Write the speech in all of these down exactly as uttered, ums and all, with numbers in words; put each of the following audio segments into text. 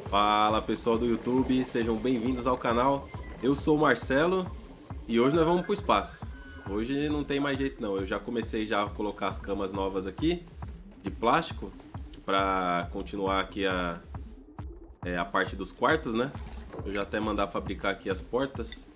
Fala pessoal do YouTube, sejam bem-vindos ao canal. Eu sou o Marcelo e hoje nós vamos pro espaço. Hoje não tem mais jeito não, eu já comecei já a colocar as camas novas aqui de plástico para continuar aqui a, é, a parte dos quartos, né? Eu já até mandar fabricar aqui as portas.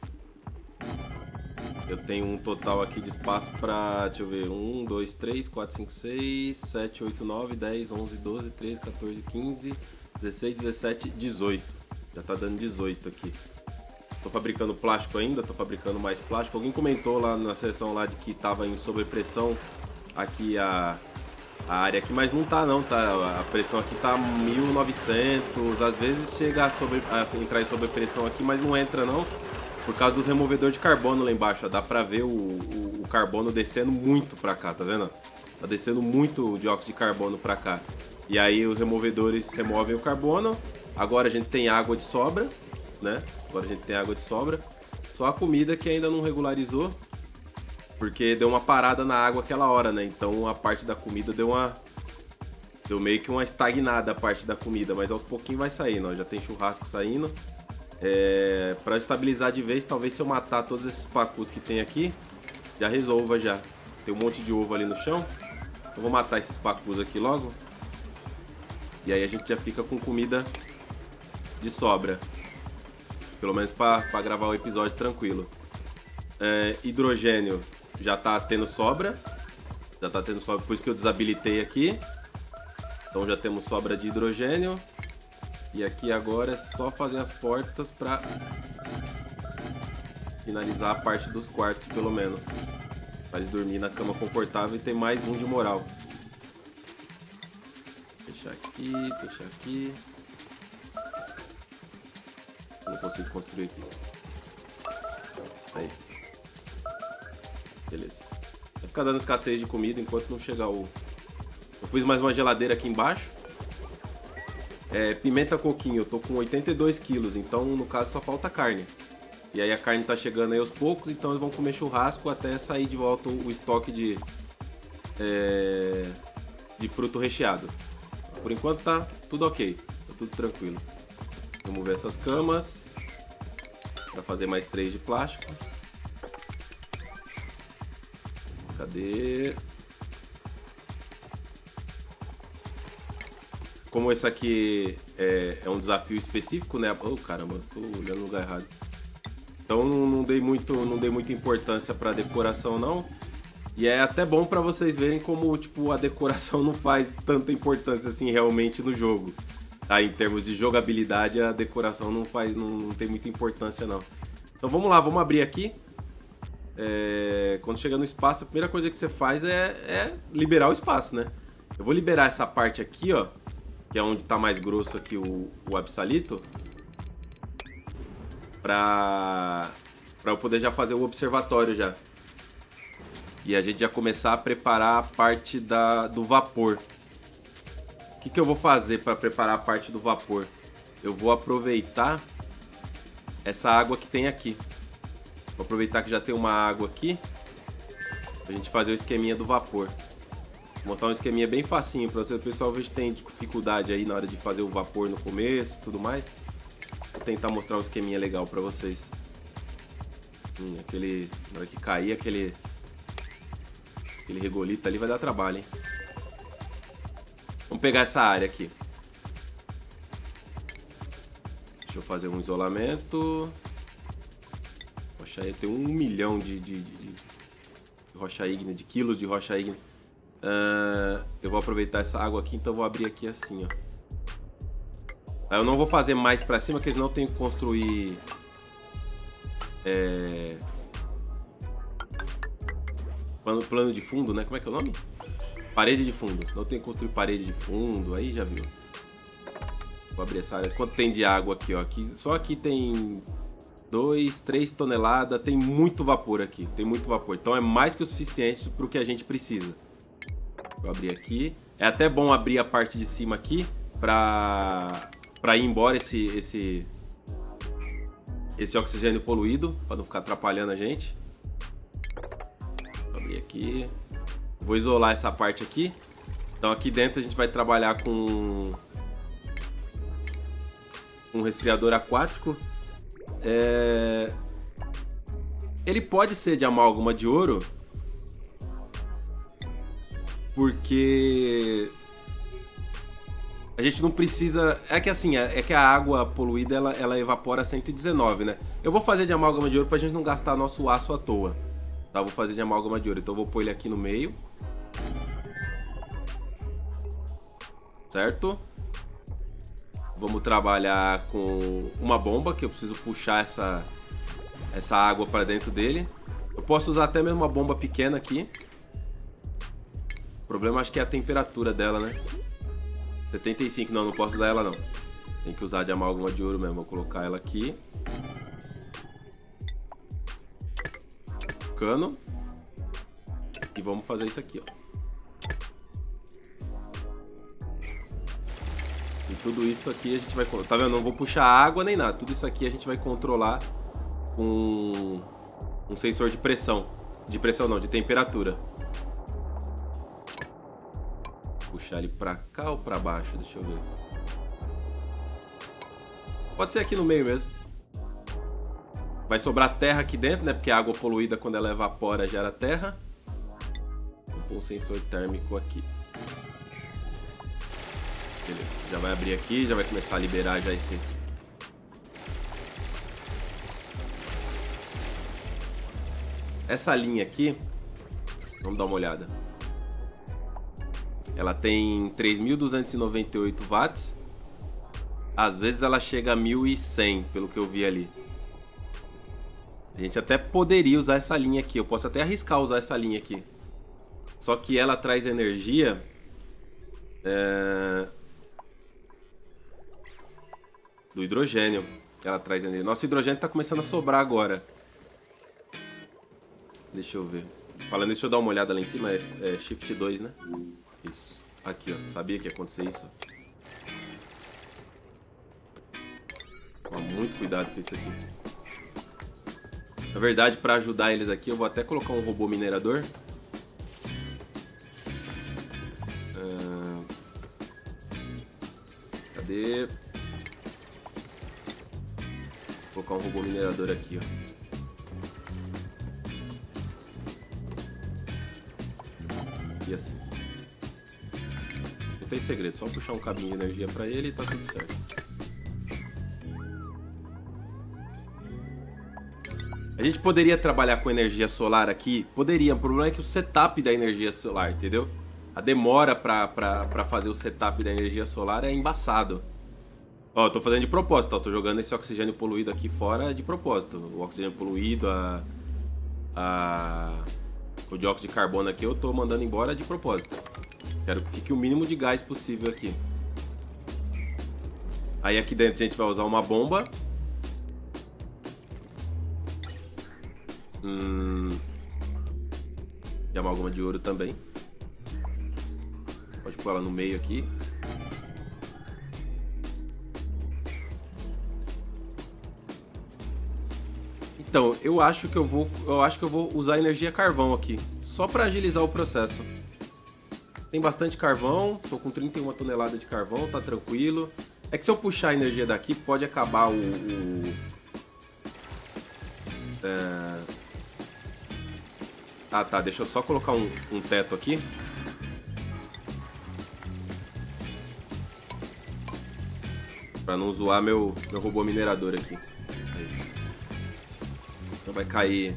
Eu tenho um total aqui de espaço para, deixa eu ver, um, dois, três, quatro, cinco, seis, sete, oito, nove, dez, onze, doze, treze, quatorze, quinze, dezesseis, dezessete, dezoito. Já tá dando dezoito aqui. Tô fabricando plástico ainda, tô fabricando mais plástico. Alguém comentou lá na seção lá de que tava em sobrepressão aqui a, a área aqui, mas não tá não, tá? A pressão aqui tá mil e novecentos, às vezes chega a, sobre, a entrar em sobrepressão aqui, mas não entra não. Por causa dos removedores de carbono lá embaixo, ó, dá pra ver o, o, o carbono descendo muito pra cá, tá vendo? Tá descendo muito o dióxido de carbono pra cá. E aí os removedores removem o carbono. Agora a gente tem água de sobra, né? Agora a gente tem água de sobra. Só a comida que ainda não regularizou, porque deu uma parada na água aquela hora, né? Então a parte da comida deu uma... Deu meio que uma estagnada a parte da comida, mas aos pouquinhos vai saindo, ó. Já tem churrasco saindo. É, para estabilizar de vez, talvez se eu matar todos esses pacus que tem aqui, já resolva já. Tem um monte de ovo ali no chão. Eu vou matar esses pacus aqui logo. E aí a gente já fica com comida de sobra. Pelo menos para gravar o episódio tranquilo. É, hidrogênio já tá tendo sobra. Já tá tendo sobra, por isso que eu desabilitei aqui. Então já temos sobra de hidrogênio. E aqui agora é só fazer as portas para finalizar a parte dos quartos, pelo menos. Para eles dormir na cama confortável e ter mais um de moral. Fechar aqui, fechar aqui. Não consigo construir aqui. Aí. Beleza. Vai ficar dando escassez de comida enquanto não chegar o... Eu fiz mais uma geladeira aqui embaixo. É, pimenta coquinho, eu tô com oitenta e dois quilos, então no caso só falta carne. E aí a carne tá chegando aí aos poucos, então eles vão comer churrasco até sair de volta o, o estoque de, é, de fruto recheado. Por enquanto tá tudo ok, tá tudo tranquilo. Vamos ver essas camas, pra fazer mais três de plástico. Cadê? Como esse aqui é, é um desafio específico, né? Oh, caramba, tô olhando no lugar errado. Então não, não dei muito, não dei muita importância para decoração não. E é até bom para vocês verem como tipo a decoração não faz tanta importância assim realmente no jogo. Tá? Em termos de jogabilidade, a decoração não faz, não, não tem muita importância não. Então vamos lá, vamos abrir aqui. É, quando chega no espaço, a primeira coisa que você faz é, é liberar o espaço, né? Eu vou liberar essa parte aqui, ó. Que é onde tá mais grosso aqui o, o absalito, pra, pra eu poder já fazer o observatório já. E a gente já começar a preparar a parte da, do vapor. O que, que eu vou fazer para preparar a parte do vapor? Eu vou aproveitar essa água que tem aqui. Vou aproveitar que já tem uma água aqui, pra gente fazer o esqueminha do vapor. Vou mostrar um esqueminha bem facinho pra você. O pessoal veja que tem dificuldade aí na hora de fazer o vapor no começo e tudo mais. Vou tentar mostrar um esqueminha legal pra vocês. Hum, aquele... Na hora que cair, aquele... Aquele regolito ali vai dar trabalho, hein? Vamos pegar essa área aqui. Deixa eu fazer um isolamento. Rocha ígnea. Tem um milhão de, de, de, de rocha ígnea, de quilos de rocha ígnea. Uh, eu vou aproveitar essa água aqui, então eu vou abrir aqui assim, ó. Eu não vou fazer mais pra cima, porque senão eu tenho que construir é... plano, plano de fundo, né? Como é que é o nome? Parede de fundo. Senão eu tenho que construir parede de fundo, aí já viu. Vou abrir essa área. Quanto tem de água aqui, ó? Aqui, só aqui tem dois, três toneladas, tem muito vapor aqui, tem muito vapor. Então é mais que o suficiente pro que a gente precisa. Vou abrir aqui. É até bom abrir a parte de cima aqui pra, pra ir embora esse, esse, esse oxigênio poluído, pra não ficar atrapalhando a gente. Vou abrir aqui. Vou isolar essa parte aqui. Então aqui dentro a gente vai trabalhar com um resfriador aquático. É... Ele pode ser de amálgama de ouro, porque a gente não precisa... É que assim, é que a água poluída ela, ela evapora cento e dezenove, né? Eu vou fazer de amálgama de ouro pra gente não gastar nosso aço à toa. Tá, vou fazer de amálgama de ouro, então eu vou pôr ele aqui no meio. Certo? Vamos trabalhar com uma bomba, que eu preciso puxar essa, essa água para dentro dele. Eu posso usar até mesmo uma bomba pequena aqui. O problema acho que é a temperatura dela, né? setenta e cinco, não, não posso usar ela não. Tem que usar de amálgama de ouro mesmo. Vou colocar ela aqui. Cano. E vamos fazer isso aqui, ó. E tudo isso aqui a gente vai... Tá vendo? Não vou puxar água nem nada. Tudo isso aqui a gente vai controlar com um sensor de pressão. De pressão não, de temperatura. Puxar ele pra cá ou pra baixo? Deixa eu ver. Pode ser aqui no meio mesmo. Vai sobrar terra aqui dentro, né? Porque a água poluída, quando ela evapora, gera terra. Vou pôr um sensor térmico aqui. Beleza. Já vai abrir aqui, já vai começar a liberar já esse... Essa linha aqui, vamos dar uma olhada. Ela tem três mil duzentos e noventa e oito watts. Às vezes ela chega a mil e cem, pelo que eu vi ali. A gente até poderia usar essa linha aqui. Eu posso até arriscar usar essa linha aqui. Só que ela traz energia... É... do hidrogênio. Ela traz energia. Nosso hidrogênio tá começando a sobrar agora. Deixa eu ver. Falando, deixa eu dar uma olhada lá em cima. É, é Shift dois, né? Isso. Aqui, ó. Sabia que ia acontecer isso. Toma muito cuidado com isso aqui. Na verdade, para ajudar eles aqui, eu vou até colocar um robô minerador. Ah, cadê? Vou colocar um robô minerador aqui, ó. E assim. Não tem segredo, só puxar um cabinho de energia para ele e tá tudo certo. A gente poderia trabalhar com energia solar aqui? Poderia, o problema é que o setup da energia solar, entendeu? A demora pra, pra, pra fazer o setup da energia solar é embaçado. Ó, eu tô fazendo de propósito, ó, tô jogando esse oxigênio poluído aqui fora de propósito. O oxigênio poluído, a, a, o dióxido de carbono aqui eu tô mandando embora de propósito. Quero que fique o mínimo de gás possível aqui. Aí aqui dentro a gente vai usar uma bomba. Hum, de amálgama de ouro também. Pode pôr ela no meio aqui. Então, eu acho que eu vou, eu acho que eu vou usar energia carvão aqui, só para agilizar o processo. Tem bastante carvão, tô com trinta e uma toneladas de carvão, tá tranquilo. É que se eu puxar a energia daqui, pode acabar o... o é... Ah, tá, deixa eu só colocar um, um teto aqui. Pra não zoar meu, meu robô minerador aqui. Então vai cair...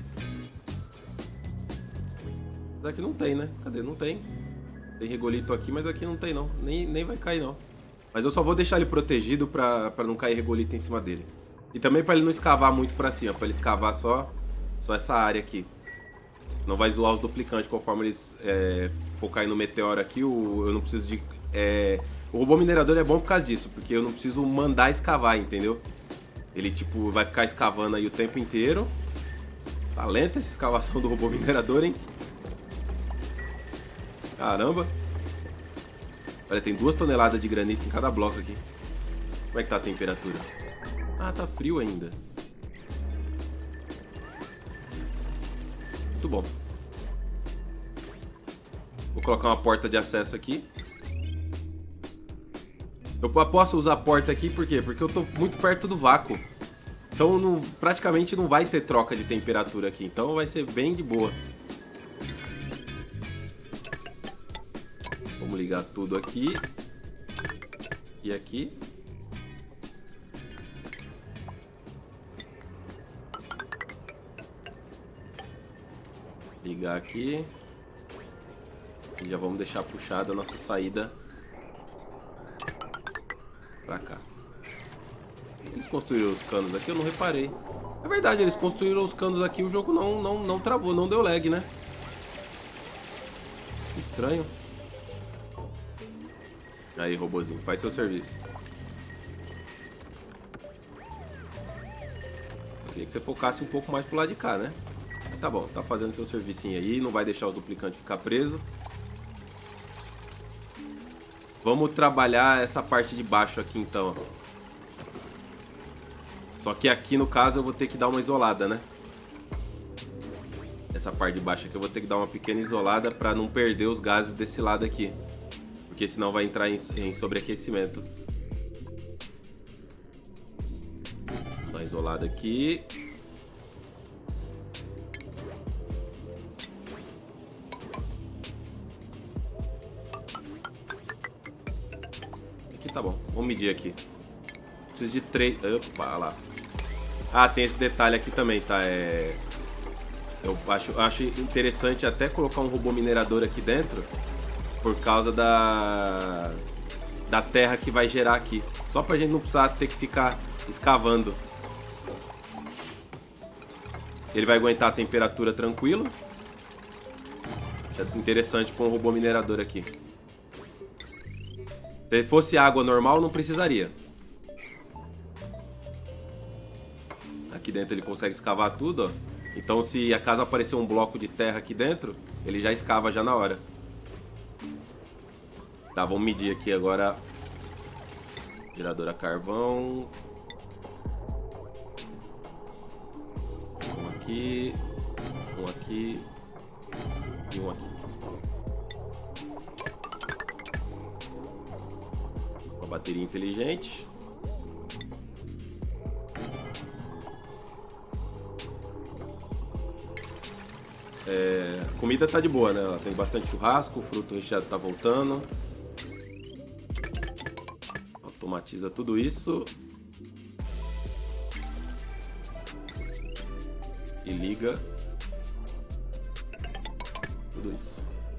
Mas aqui não tem, né? Cadê? Não tem. Tem regolito aqui, mas aqui não tem não. Nem, nem vai cair não. Mas eu só vou deixar ele protegido pra, pra não cair regolito em cima dele. E também pra ele não escavar muito pra cima. Pra ele escavar só, só essa área aqui. Não vai zoar os duplicantes conforme eles é, for cair no meteoro aqui. O, eu não preciso de... É, o robô minerador é bom por causa disso. Porque eu não preciso mandar escavar, entendeu? Ele tipo vai ficar escavando aí o tempo inteiro. Tá lenta essa escavação do robô minerador, hein? Caramba. Olha, tem duas toneladas de granito em cada bloco aqui. Como é que tá a temperatura? Ah, tá frio ainda. Muito bom. Vou colocar uma porta de acesso aqui. Eu posso usar a porta aqui, por quê? Porque eu tô muito perto do vácuo. Então não, praticamente não vai ter troca de temperatura aqui. Então vai ser bem de boa. Vamos ligar tudo aqui. E aqui. Ligar aqui. E já vamos deixar puxada a nossa saída pra cá. Eles construíram os canos aqui, eu não reparei. É verdade, eles construíram os canos aqui, o jogo não, não, não travou, não deu lag, né? Estranho. Aí, robozinho, faz seu serviço. Eu queria que você focasse um pouco mais pro lado de cá, né? Tá bom, tá fazendo seu servicinho aí, não vai deixar os duplicantes ficar presos. Vamos trabalhar essa parte de baixo aqui então. Só que aqui no caso eu vou ter que dar uma isolada, né? Essa parte de baixo aqui eu vou ter que dar uma pequena isolada para não perder os gases desse lado aqui. Porque senão vai entrar em, em sobreaquecimento. Vou dar uma isolada aqui. Aqui tá bom. Vamos medir aqui. Preciso de três... Opa, lá. Ah, tem esse detalhe aqui também, tá? É... Eu acho, acho interessante até colocar um robô minerador aqui dentro. Por causa da... Da terra que vai gerar aqui. Só pra gente não precisar ter que ficar escavando. Ele vai aguentar a temperatura tranquilo. Acho interessante pôr um robô minerador aqui. Se fosse água normal, não precisaria. Aqui dentro ele consegue escavar tudo, ó. Então se a casa aparecer um bloco de terra aqui dentro, ele já escava já na hora. Tá, vamos medir aqui agora. Gerador a carvão. Um aqui. Um aqui. E um aqui. Uma bateria inteligente. É, a comida tá de boa, né? Ela tem bastante churrasco, o fruto recheado tá voltando. Automatiza tudo isso. E liga tudo isso.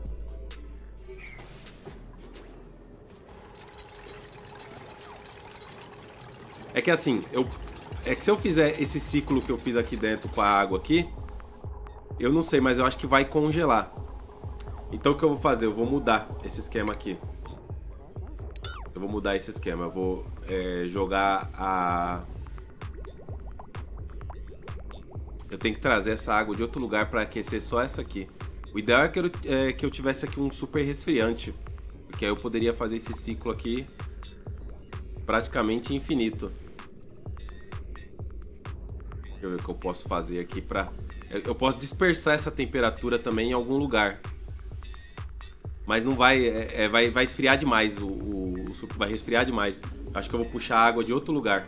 É que assim, eu, é que se eu fizer esse ciclo que eu fiz aqui dentro com a água aqui, eu não sei, mas eu acho que vai congelar. Então o que eu vou fazer? Eu vou mudar esse esquema aqui. Eu vou mudar esse esquema. Eu vou é, jogar a... Eu tenho que trazer essa água de outro lugar para aquecer só essa aqui. O ideal é que eu, é que eu tivesse aqui um super resfriante. Porque aí eu poderia fazer esse ciclo aqui praticamente infinito. Deixa eu ver o que eu posso fazer aqui para... Eu posso dispersar essa temperatura também em algum lugar. Mas não vai... É, é, vai, vai esfriar demais. O, o, o vai resfriar demais. Acho que eu vou puxar a água de outro lugar.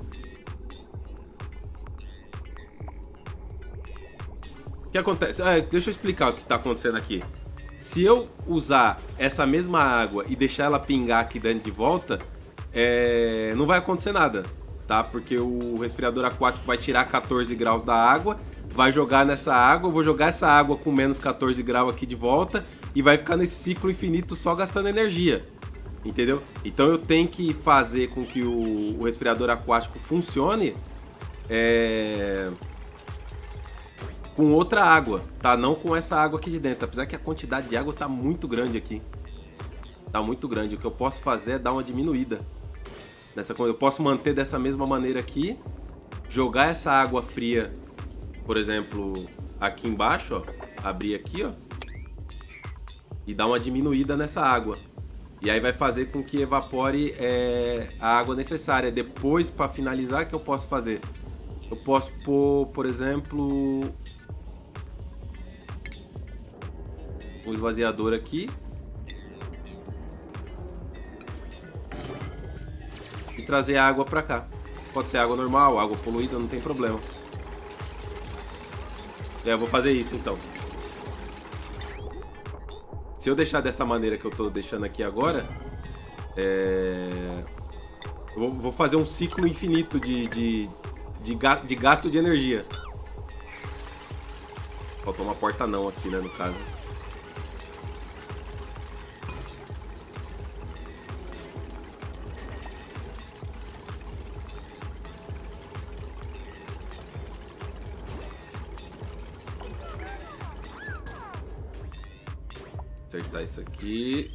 O que acontece? Ah, deixa eu explicar o que está acontecendo aqui. Se eu usar essa mesma água e deixar ela pingar aqui dentro de volta, é, não vai acontecer nada, tá? Porque o resfriador aquático vai tirar quatorze graus da água, vai jogar nessa água, eu vou jogar essa água com menos quatorze graus aqui de volta e vai ficar nesse ciclo infinito só gastando energia, entendeu? Então eu tenho que fazer com que o, o resfriador aquático funcione é... com outra água, tá? Não com essa água aqui de dentro, apesar que a quantidade de água tá muito grande aqui. Tá muito grande. O que eu posso fazer é dar uma diminuída. Nessa, eu posso manter dessa mesma maneira aqui, jogar essa água fria, por exemplo, aqui embaixo, ó, abrir aqui, ó, e dar uma diminuída nessa água. E aí vai fazer com que evapore é, a água necessária. Depois, para finalizar, o que eu posso fazer? Eu posso pôr, por exemplo, um esvaziador aqui. trazer água pra cá. Pode ser água normal, água poluída, não tem problema. É, eu vou fazer isso então. Se eu deixar dessa maneira que eu tô deixando aqui agora, é... eu vou fazer um ciclo infinito de, de, de, ga de gasto de energia. Faltou uma porta não aqui, né, no caso. Acertar isso aqui.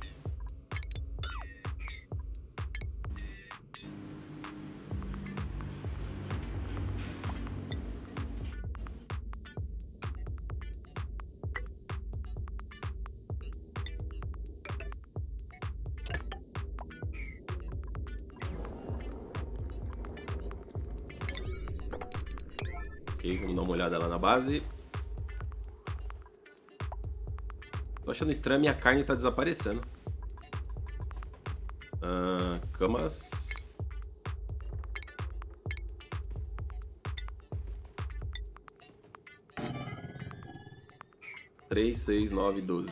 Ok, vamos dar uma olhada lá na base. Tô achando estranho, minha carne tá desaparecendo. Ah, camas. Três, seis, nove, doze.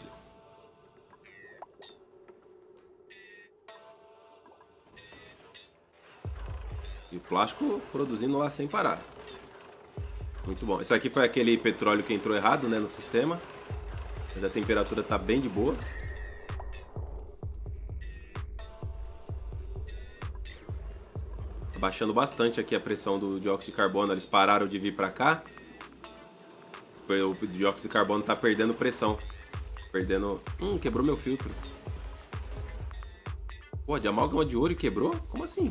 E o plástico produzindo lá sem parar. Muito bom. Isso aqui foi aquele petróleo que entrou errado, né, no sistema. Mas a temperatura tá bem de boa. Baixando bastante aqui a pressão do dióxido de carbono. Eles pararam de vir pra cá. O dióxido de carbono tá perdendo pressão. Perdendo... Hum, quebrou meu filtro. Pô, de amálgama de ouro e quebrou? Como assim?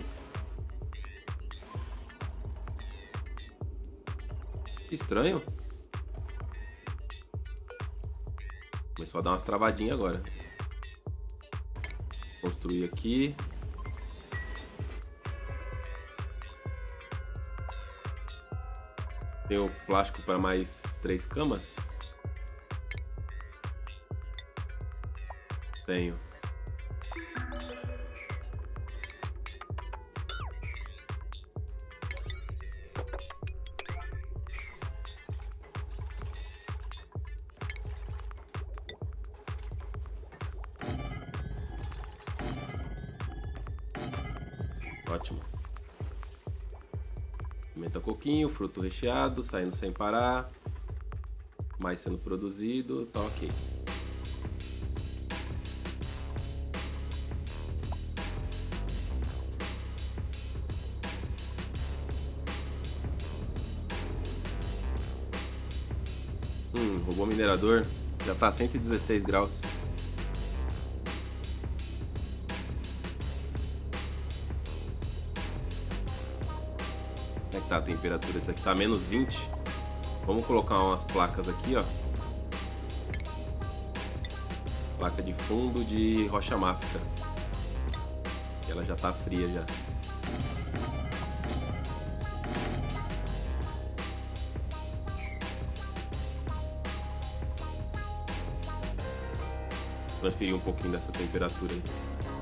Estranho. Começou a dar umas travadinhas agora. Construir aqui. Tem o plástico para mais três camas? Tenho. Ótimo. Pimenta coquinho, fruto recheado, saindo sem parar. Mais sendo produzido, tá ok. Hum, robô minerador já tá a cento e dezesseis graus. Como é que tá a temperatura? Isso aqui tá menos vinte. Vamos colocar umas placas aqui, ó. Placa de fundo de rocha máfica. Ela já tá fria já. Transferir um pouquinho dessa temperatura aí.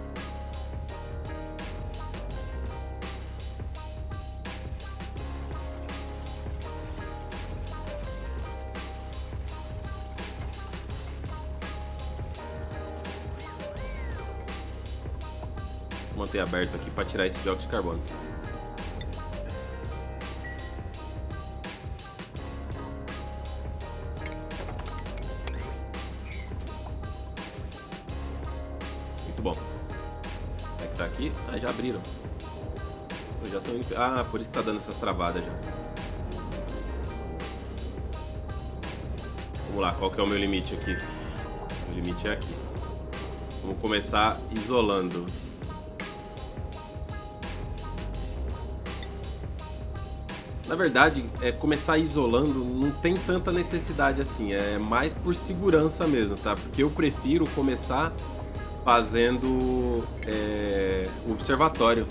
Vou manter aberto aqui para tirar esse dióxido de carbono. Muito bom. Como é que tá aqui? Ah, já abriram. Eu já tô indo... Ah, por isso que tá dando essas travadas já. Vamos lá, qual que é o meu limite aqui? O limite é aqui. Vamos começar isolando. Na verdade, é, começar isolando não tem tanta necessidade assim, é mais por segurança mesmo, tá? Porque eu prefiro começar fazendo é, o observatório.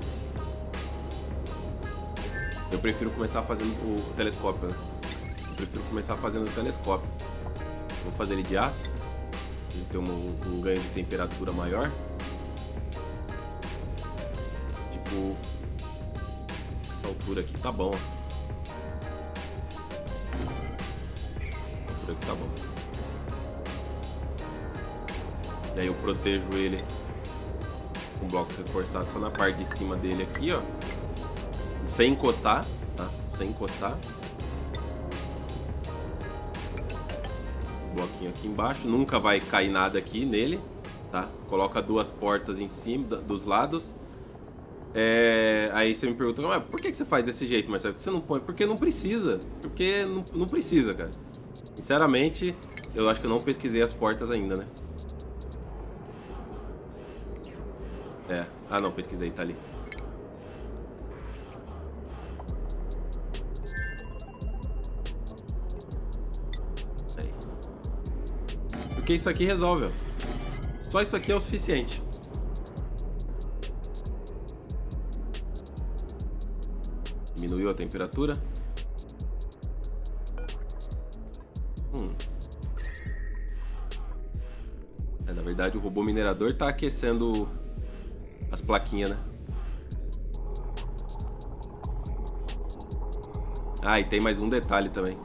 Eu prefiro começar fazendo o telescópio, né? Eu prefiro começar fazendo o telescópio. Vou fazer ele de aço, ele tem um, um ganho de temperatura maior. Tipo tipo... Essa altura aqui tá bom. Essa altura aqui tá bom. E aí eu protejo ele com blocos reforçados só na parte de cima dele aqui, ó. Sem encostar, tá? Sem encostar. Bloquinho aqui embaixo. Nunca vai cair nada aqui nele, tá? Coloca duas portas em cima, dos lados. É... Aí você me pergunta, mas por que você faz desse jeito, Marcelo? Por que você não põe? Porque não precisa. Porque não, não precisa, cara. Sinceramente, eu acho que eu não pesquisei as portas ainda, né? É. Ah, não, pesquisei, tá ali. Aí. Porque isso aqui resolve, ó. Só isso aqui é o suficiente. Diminuiu a temperatura. Hum. É, na verdade, o robô minerador tá aquecendo as plaquinhas, né? Ah, e tem mais um detalhe também.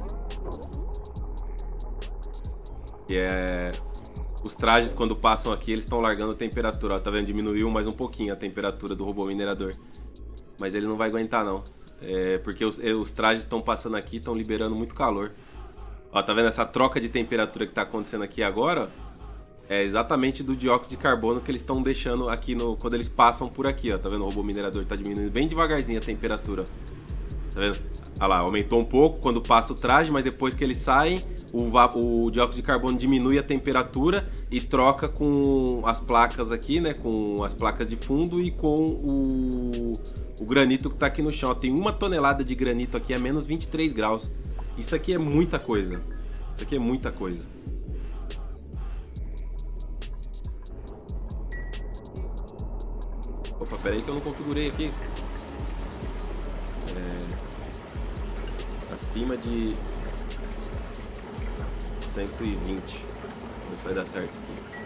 Que é... Os trajes, quando passam aqui, eles estão largando a temperatura. Ó, tá vendo? Diminuiu mais um pouquinho a temperatura do robô minerador. Mas ele não vai aguentar, não. É porque os, os trajes estão passando aqui, estão liberando muito calor. Ó, tá vendo essa troca de temperatura que tá acontecendo aqui agora? Ó? É exatamente do dióxido de carbono que eles estão deixando aqui no, quando eles passam por aqui, ó. Tá vendo? O robô minerador tá diminuindo bem devagarzinho a temperatura. Tá vendo? Olha lá, aumentou um pouco quando passa o traje, mas depois que eles saem, o, o dióxido de carbono diminui a temperatura e troca com as placas aqui, né? Com as placas de fundo e com o, o granito que tá aqui no chão. Tem uma tonelada de granito aqui a menos vinte e três graus. Isso aqui é muita coisa. Isso aqui é muita coisa. Opa, pera aí que eu não configurei aqui. É... Acima de cento e vinte. Vamos ver se vai dar certo isso aqui.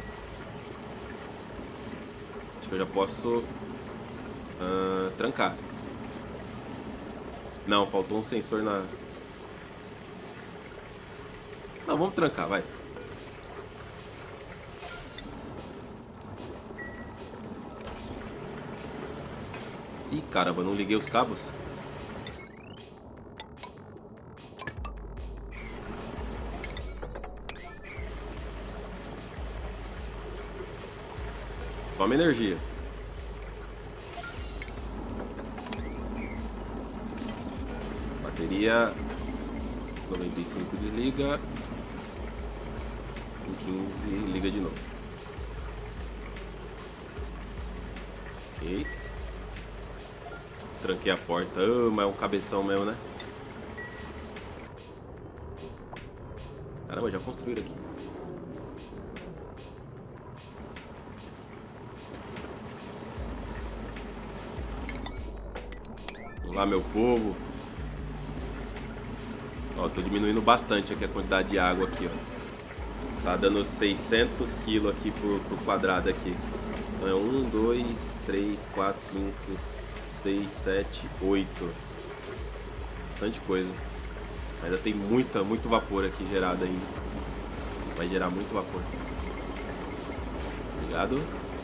Acho que eu já posso uh, trancar. Não, faltou um sensor na... Não, vamos trancar, vai. Ih, caramba, não liguei os cabos. Toma energia. Bateria noventa e cinco desliga. Em quinze liga de novo. Ok. Tranquei a porta. Oh, mas é um cabeção mesmo, né? Caramba, já construíram aqui. Olá, meu povo. Ó, tô diminuindo bastante aqui a quantidade de água aqui, ó. Tá dando seiscentos quilos aqui por, por quadrado aqui. Então é um, dois, três, quatro, cinco, seis, sete, oito. Bastante coisa. Ainda tem muita, muito vapor aqui gerado ainda. Vai gerar muito vapor. Obrigado.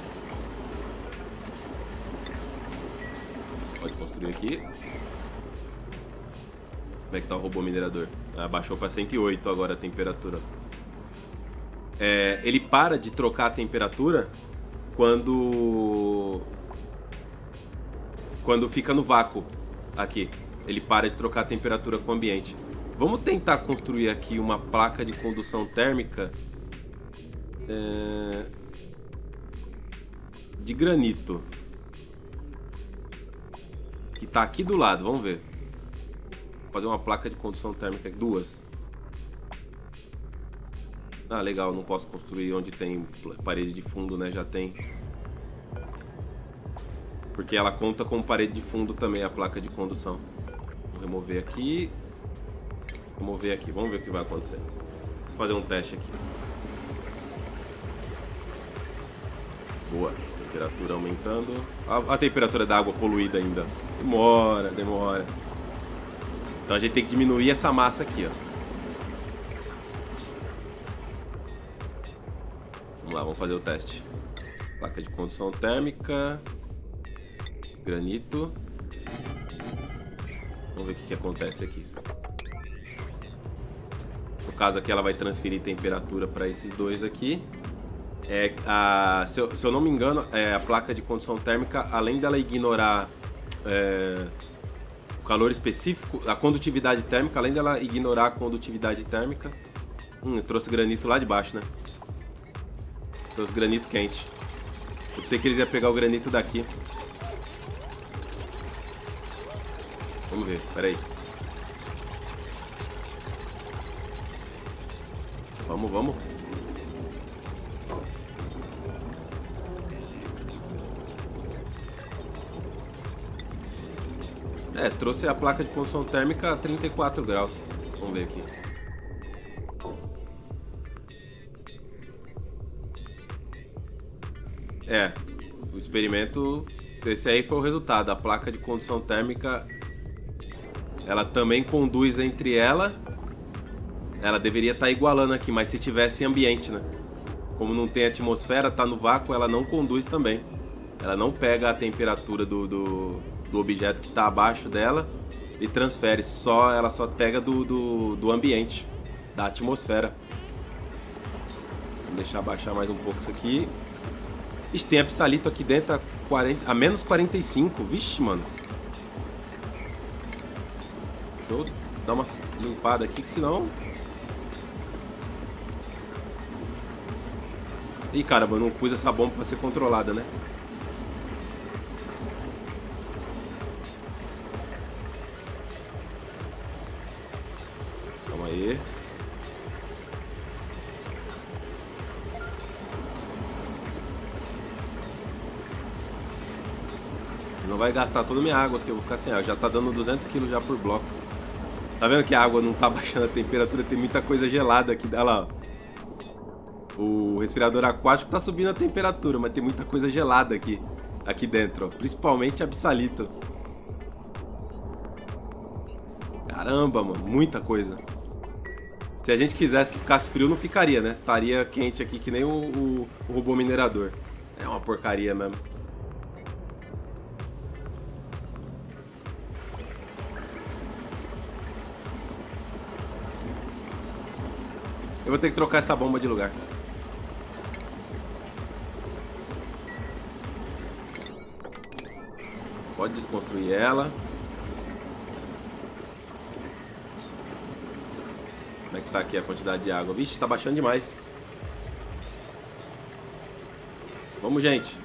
Pode construir aqui. Como é que tá o robô minerador? Abaixou para cento e oito agora a temperatura. É, ele para de trocar a temperatura quando quando fica no vácuo aqui. Ele para de trocar a temperatura com o ambiente. Vamos tentar construir aqui uma placa de condução térmica é, de granito que tá aqui do lado. Vamos ver. Vou fazer uma placa de condução térmica, duas. Ah, legal, não posso construir onde tem parede de fundo, né? Já tem. Porque ela conta com parede de fundo também, a placa de condução. Vou remover aqui. Remover aqui, vamos ver o que vai acontecer. Vou fazer um teste aqui. Boa. Temperatura aumentando. A, a temperatura da água poluída ainda. Demora, demora. Então a gente tem que diminuir essa massa aqui, ó. Vamos lá, vamos fazer o teste. Placa de condução térmica. Granito. Vamos ver o que, que acontece aqui. No caso aqui ela vai transferir temperatura para esses dois aqui. É, a, se, eu, se eu não me engano, é, a placa de condução térmica, além dela ignorar é, o calor específico, a condutividade térmica, além dela ignorar a condutividade térmica... Hum, eu trouxe granito lá de baixo, né? Trouxe granito quente. Eu pensei que eles iam pegar o granito daqui. Vamos ver, peraí. Vamos, vamos. É, trouxe a placa de condução térmica a trinta e quatro graus. Vamos ver aqui. É, o experimento, esse aí foi o resultado. A placa de condução térmica, ela também conduz entre ela. Ela deveria estar igualando aqui, mas se tivesse ambiente, né? Como não tem atmosfera, tá no vácuo, ela não conduz também. Ela não pega a temperatura do, do, do objeto que está abaixo dela e transfere. Só, ela só pega do, do, do ambiente, da atmosfera. Vamos deixar baixar mais um pouco isso aqui. Ixi, tem absalito aqui dentro a, quarenta, a menos quarenta e cinco. Vixe, mano. Deixa eu dar uma limpada aqui, que senão... Ih, caramba, eu não pus essa bomba pra ser controlada, né? Calma aí. Não vai gastar toda a minha água aqui, eu vou ficar sem água. Já tá dando duzentos quilos já por bloco. Tá vendo que a água não tá baixando a temperatura? Tem muita coisa gelada aqui. Olha lá, ó. O resfriador aquático tá subindo a temperatura, mas tem muita coisa gelada aqui, aqui dentro, ó. Principalmente absalito. Caramba, mano, muita coisa. Se a gente quisesse que ficasse frio, não ficaria, né? Estaria quente aqui que nem o, o, o robô minerador. É uma porcaria mesmo. Eu vou ter que trocar essa bomba de lugar. Pode desconstruir ela. Como é que tá aqui a quantidade de água? Vixe, tá baixando demais. Vamos, gente.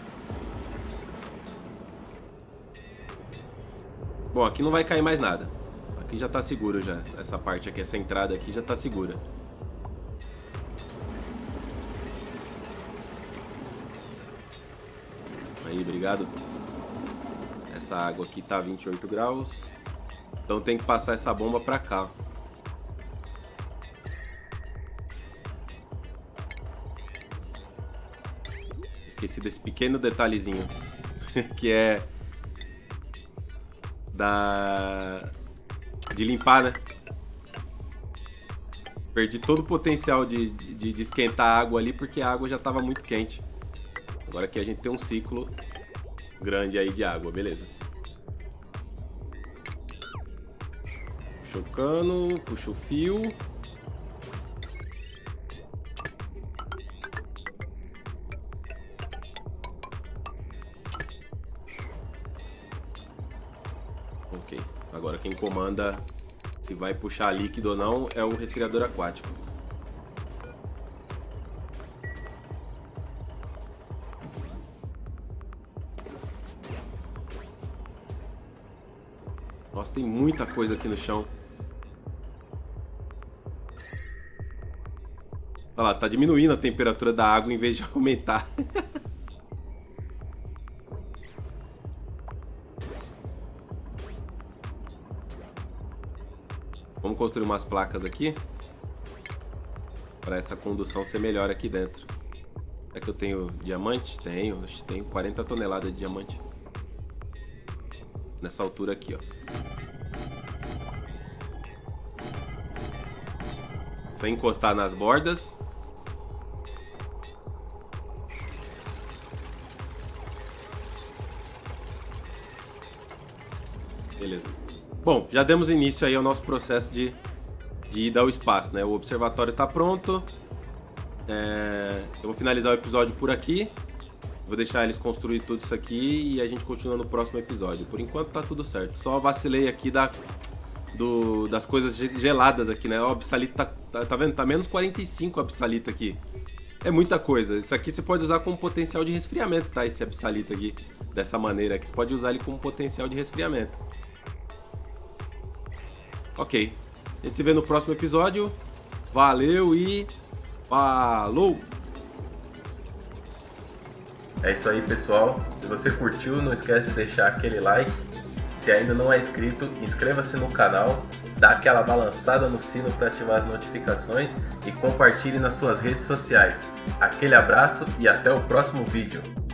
Bom, aqui não vai cair mais nada. Aqui já tá seguro já. Essa parte aqui, essa entrada aqui já tá segura. Aí, obrigado. Essa água aqui tá vinte e oito graus. Então tem que passar essa bomba pra cá. Esqueci desse pequeno detalhezinho. Que é... Da... De limpar, né? Perdi todo o potencial de, de, de esquentar a água ali, porque a água já tava muito quente. Agora aqui a gente tem um ciclo grande aí de água, beleza. Puxa o cano, puxa o fio. Ok, agora quem comanda se vai puxar líquido ou não é o resfriador aquático. Nossa, tem muita coisa aqui no chão. Olha lá, tá diminuindo a temperatura da água em vez de aumentar. Vamos construir umas placas aqui para essa condução ser melhor aqui dentro. Será que eu tenho diamante? Tenho, acho que tenho quarenta toneladas de diamante. Nessa altura aqui, ó. Sem encostar nas bordas. Beleza. Bom, já demos início aí ao nosso processo de, de ida ao espaço, né? O observatório está pronto. É, eu vou finalizar o episódio por aqui. Vou deixar eles construir tudo isso aqui e a gente continua no próximo episódio. Por enquanto tá tudo certo. Só vacilei aqui da, do, das coisas geladas aqui, né? O absalito tá, tá, tá vendo? Tá menos quarenta e cinco o absalito aqui. É muita coisa. Isso aqui você pode usar como potencial de resfriamento, tá? Esse absalito aqui, dessa maneira aqui. Você pode usar ele como potencial de resfriamento. Ok. A gente se vê no próximo episódio. Valeu e... falou! É isso aí, pessoal. Se você curtiu, não esquece de deixar aquele like. Se ainda não é inscrito, inscreva-se no canal, dá aquela balançada no sino para ativar as notificações e compartilhe nas suas redes sociais. Aquele abraço e até o próximo vídeo.